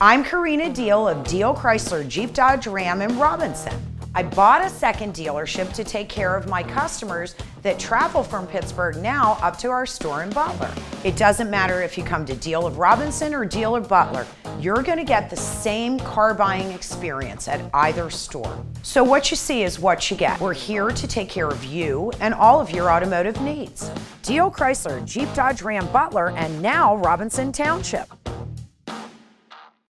I'm Corina Diehl of Diehl Chrysler Jeep Dodge Ram in Robinson. I bought a second dealership to take care of my customers that travel from Pittsburgh now up to our store in Butler. It doesn't matter if you come to Diehl of Robinson or Diehl of Butler, you're going to get the same car buying experience at either store. So what you see is what you get. We're here to take care of you and all of your automotive needs. Diehl Chrysler Jeep Dodge Ram Butler and now Robinson Township.